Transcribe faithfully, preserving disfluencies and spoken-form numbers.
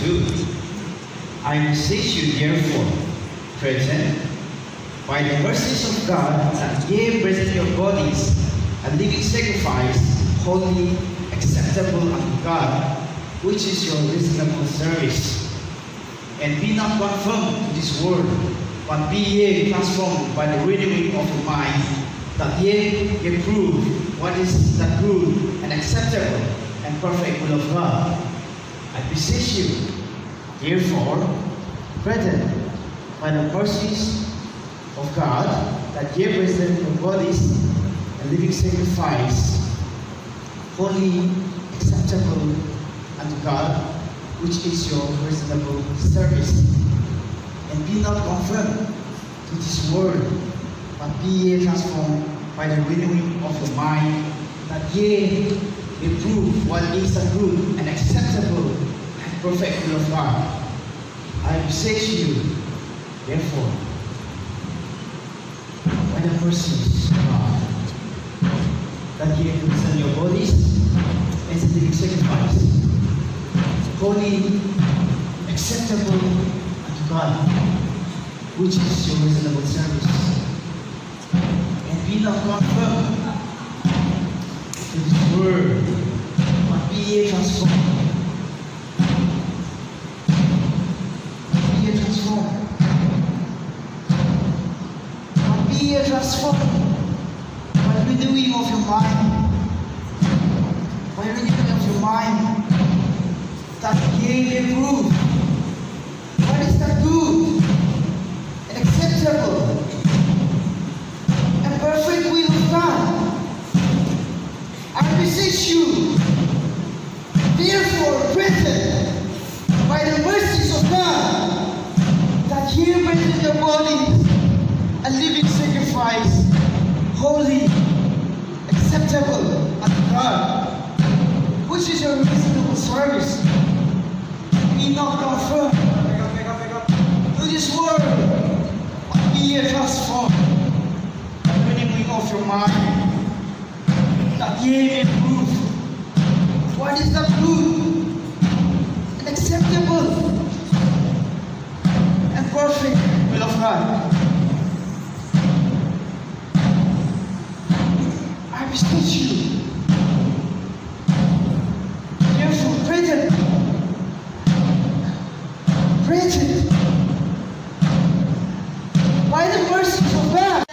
two. I beseech you, therefore, brethren, by the mercies of God, that ye present your bodies a living sacrifice, holy, acceptable unto God, which is your reasonable service. And be not conformed to this world, but be ye transformed by the renewing of your mind, that ye may prove what is the good and acceptable and perfect will of God. I beseech you, therefore, brethren, by the mercies of God, that ye present your bodies a living sacrifice, holy, acceptable unto God, which is your reasonable service. And be not conformed to this world, but be ye transformed by the renewing of your mind, that ye may prove what is the good and acceptable and perfect will of God. I beseech you, therefore, by the mercies of God, that ye may present your bodies as a living sacrifice, holy, acceptable unto God, which is your reasonable service. And be not conformed to this world, but be ye transformed. Be ye transformed. But be ye transformed by the renewing of your mind. By the renewing of your mind, that ye may prove what is the good and acceptable and perfect will of God. I beseech you, therefore, brethren, by the mercies of God, that ye present your bodies a living sacrifice, holy, acceptable unto God, which is your reasonable service. Be not conformed to this world, but be ye transformed by the renewing of your mind, that ye may prove what is the good and acceptable and perfect will of God. I beseech you, therefore, brethren, brethren, by the mercies of God,